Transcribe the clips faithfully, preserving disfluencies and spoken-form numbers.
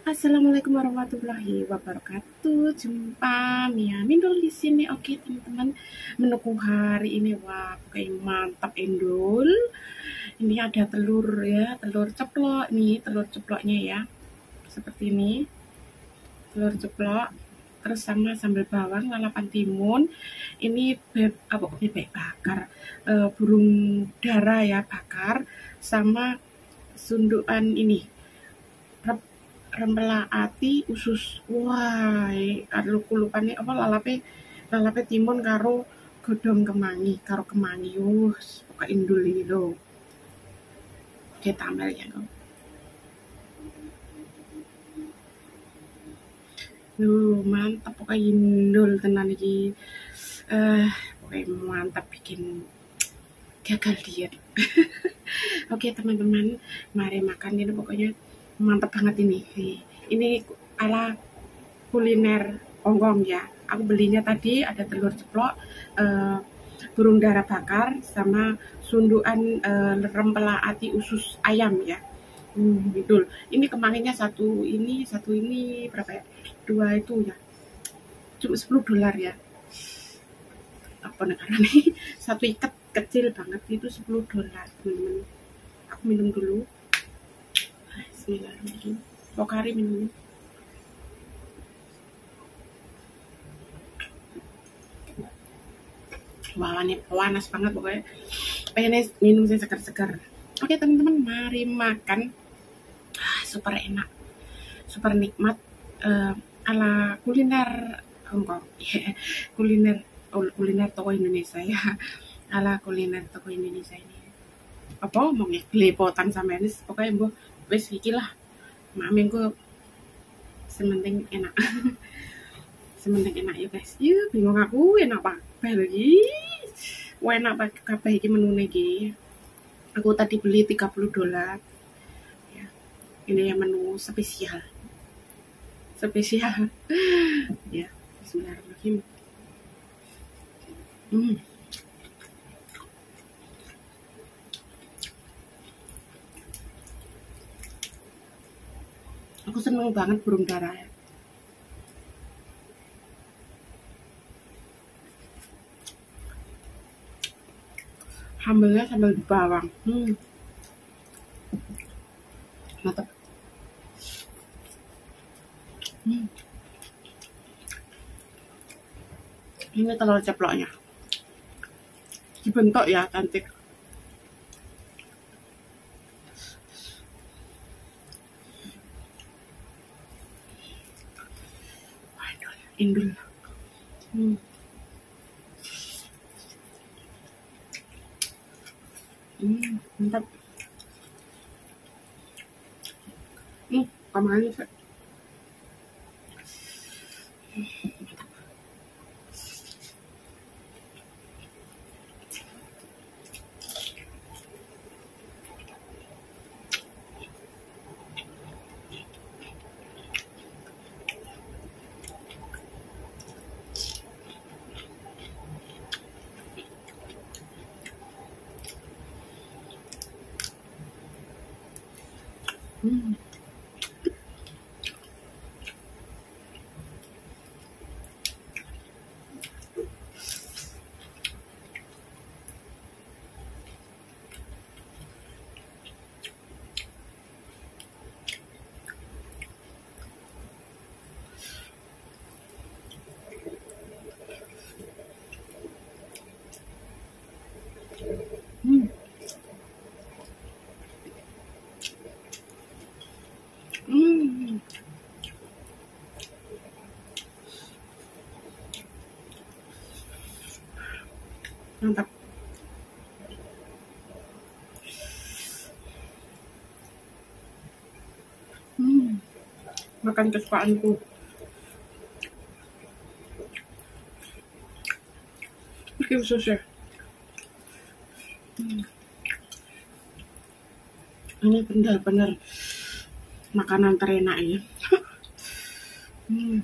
Assalamualaikum warahmatullahi wabarakatuh. Jumpa Mia Mindul di sini. Oke, teman-teman. Menuku hari ini wah, kayak mantap endul. Ini ada telur ya, telur ceplok nih, telur ceploknya ya. Seperti ini. Telur ceplok terus sama sambal bawang, lalapan timun. Ini beb, apa bebek bakar. Uh, burung dara ya bakar sama sundukan ini rempela ati usus. Wah, karo kulupane apa lalape lalape timun karo godhong kemangi karo kemangi. Wus, pokoke indul iki lho. Oke, tambal ya kok. Duh, mantap pokoknya indul tenan iki. Eh, pokoknya mantap bikin gagal diet. Oke, teman-teman, mari makan ini pokoknya mantap banget ini. Ini ala kuliner Hongkong ya. Aku belinya tadi ada telur ceplok, uh, burung dara bakar, sama sundukan uh, rempela ati usus ayam ya. Hmm, betul. Ini kemanginya satu ini, satu ini berapa ya? Dua itu ya. Cuma sepuluh dolar ya. Apa negara nih? Satu ikat kecil banget itu sepuluh dolar, teman-teman. Aku minum dulu. Bismillahirrahmanirrahim. Pokari minum. Wah, ini panas banget pokoknya. Pengen minum sih segar-segar. Oke, teman-teman, mari makan. Ah, super enak. Super nikmat uh, ala kuliner Hongkong. Yeah. Kuliner oh, kuliner toko Indonesia ya. Ala kuliner toko Indonesia ini. Apa ngomongnya? Gelepotan sama ini pokoknya mbok wis iki lah. Mamin ku sementing enak. Sementing enak ya guys. Iya, bingung aku enak apa lagi. Wah, enak apa kabeh iki menune iki. Aku tadi beli tiga puluh dolar. Ya. Ini yang menu spesial. Spesial. Ya, bismillahirrahmanirrahim. Hmm. Aku seneng banget burung dara ya. Sambalnya sambal bawang. Hmm. Mantap. Hmm. Ini telur ceploknya. Dibentuk ya, cantik. Indul. Hmm. Hmm, mantap. Hmm, kemarin sih. Hmm. Hmm. Hmm. Mantap. Hmm. Makan kesukaanku. Ini usus ya. Hmm. Ini benar-benar makanan terenak ya. Hmm.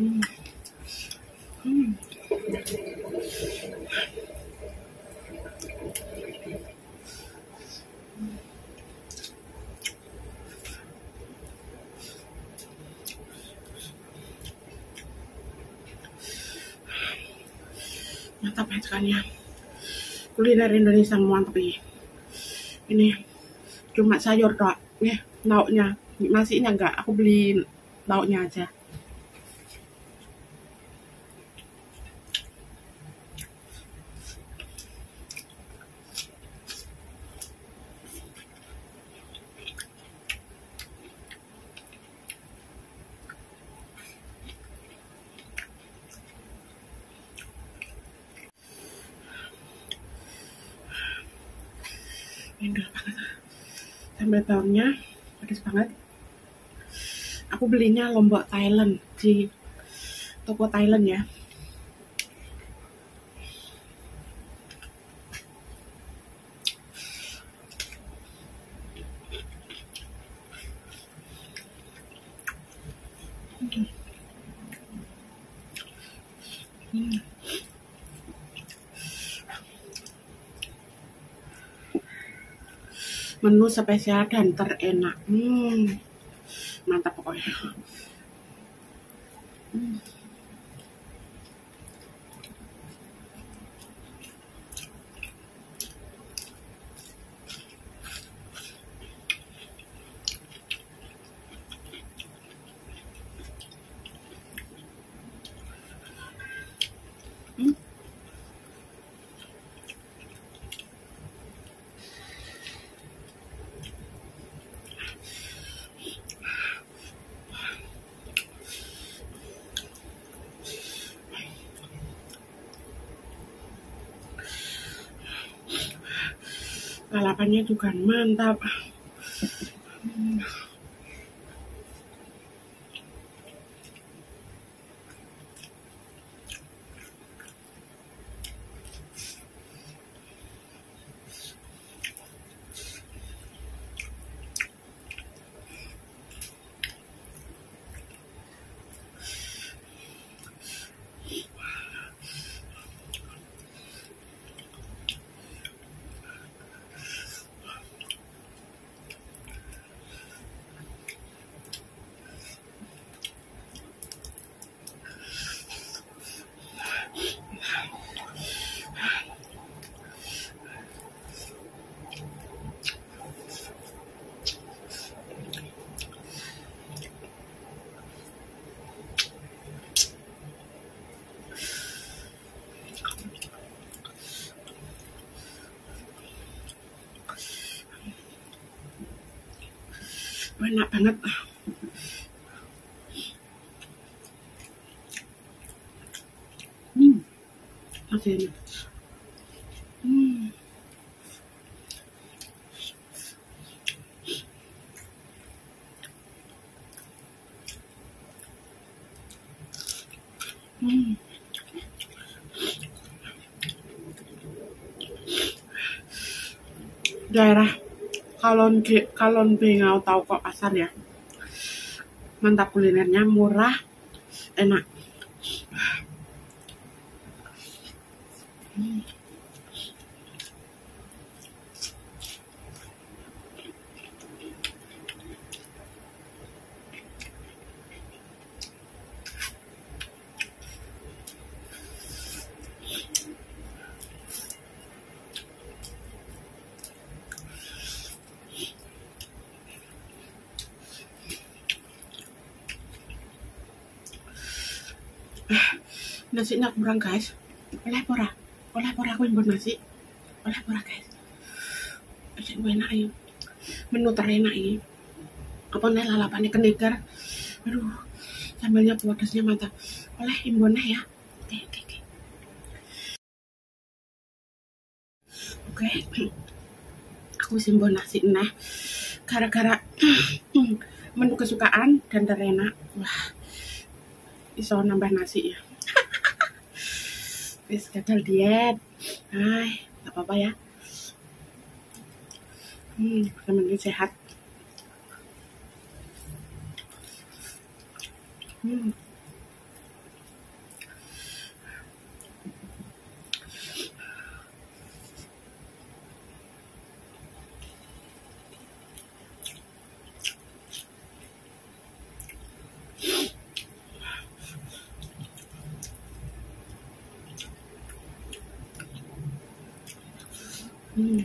Hmm. Hmm. Mantap ya sekalinya. Kuliner Indonesia mantap ini. Ini cuma sayur doang. Nih, lauknya. Nasinya enggak, aku beli lauknya aja. Indah banget. Sambal bawangnya pedas banget. Aku belinya lombok Thailand di toko Thailand ya. Hmm. Menu spesial dan terenak. Hmm. Mantap pokoknya. Hmm. Hmm. Lalapannya juga mantap. Hmm. Enak banget. Hmm. Oke. Hmm. Hmm. Daerah Kalon Kalon Bengau tahu kok pasar ya. Mantap kulinernya, murah, enak. Hmm. Nasinya kurang guys. Oleh pora, oleh pora aku yang buat nasi. Oleh pora guys. Nasi gue enak ini. Menu terenak ini. Apa nih lalapannya kenegar. Aduh, sambalnya pedasnya mantap. Oleh imbonnya ya. Oke, oke, oke. Oke. Aku simbol nasi nah. Gara-gara menu kesukaan dan terenak. Wah, iso nambah nasi ya. Wis gagal diet. Hai, gak apa-apa ya. Hmm, temen sehat. Hmm. Hmm.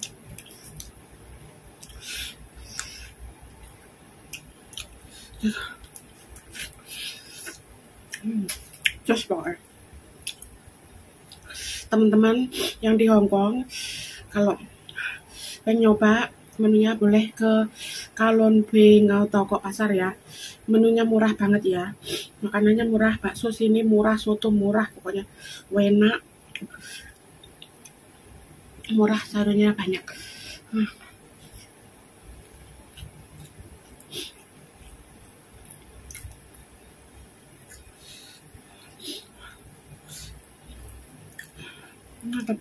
Hmm. Just pokoknya. Teman-teman yang di Hong Kong, kalau pengen nyoba menunya boleh ke Kowloon Bing atau Toko Pasar ya. Menunya murah banget ya. Makanannya murah, bakso sini murah, soto murah, pokoknya enak. Murah, sayurnya banyak. Hmm. Mantap.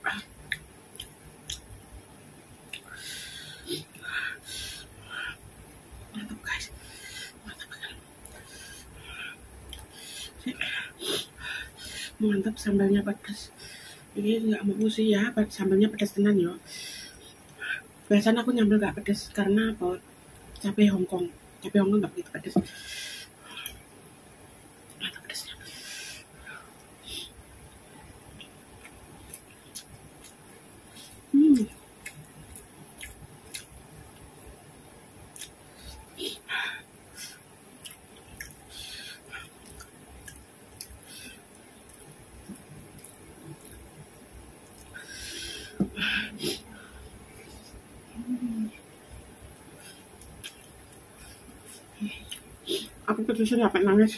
Mantap guys. Mantap. Mantap, sambalnya pedas. Ini nggak mau sih ya, sambalnya pedas tenan yo. Biasanya aku nyambel nggak pedas karena apa? Cabai Hong Kong. Cabai Hong Kong nggak begitu pedas. Mantap pedasnya. Hmm. Aku pedasnya sampai nangis.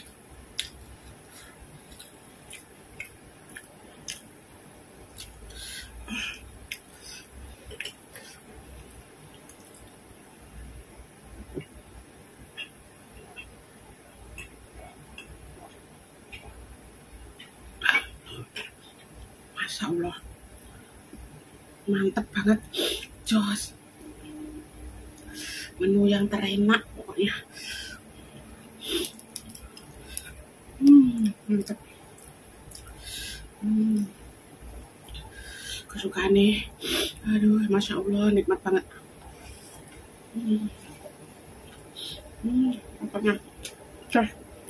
Masya Allah, mantep banget, jos. Menu yang terenak pokoknya. Hmm, mantep. Hmm. Kesukaan nih. Aduh, Masya Allah, nikmat banget. Hmm. Hmm, pokoknya. Jos.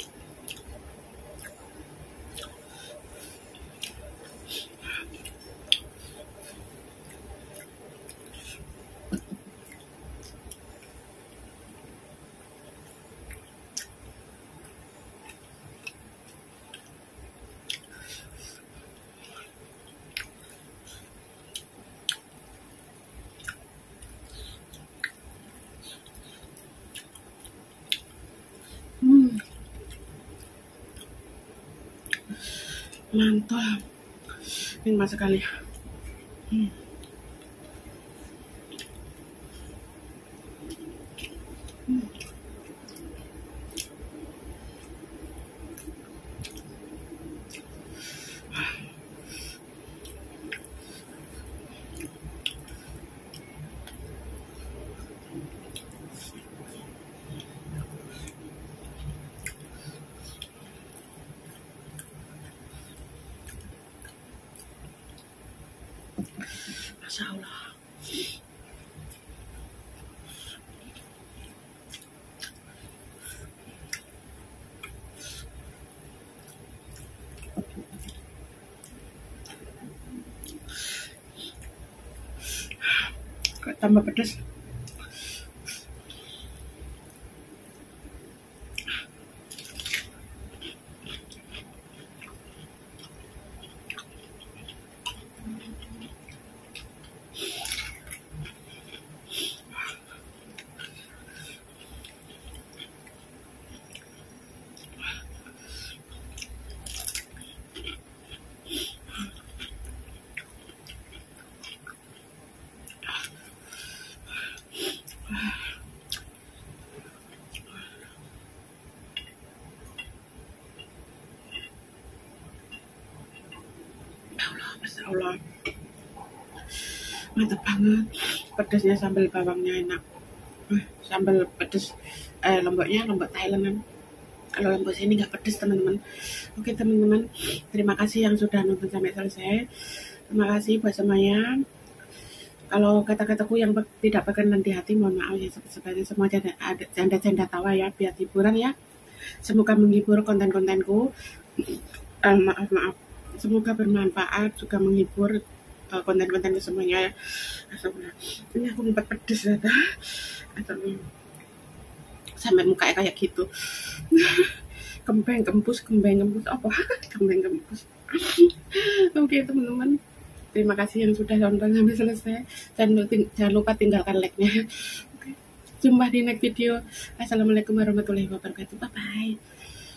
Hmm. Mantap. Nikmat sekali. Hmm. Hmm. Masya Allah. Kok tambah pedas. Masya Allah, mantap banget. Pedasnya, sambal bawangnya enak. Eh, sambal pedas, eh, lomboknya lombok Thailand. Kalau lombok sini nggak pedas teman-teman. Oke teman-teman, terima kasih yang sudah nonton sampai selesai. Terima kasih buat semuanya. Kalau kata-kataku yang tidak berkenan di hati, mohon maaf ya. Sebenarnya semua canda-canda tawa ya, biar hiburan ya. Semoga menghibur konten-kontenku. Eh, maaf maaf. Semoga bermanfaat, juga menghibur. uh, konten-kontennya semuanya ya. Astagfirullah. Ini aku ngumpet pedes ya. Atau sampai mukanya kayak gitu. Kembang gembus, kembang gembus apa? Kembang gembus. Oke teman-teman, terima kasih yang sudah nonton sampai selesai. Jangan lupa, jangan lupa tinggalkan like-nya. Oke, jumpa di next video. Assalamualaikum warahmatullahi wabarakatuh. Bye bye.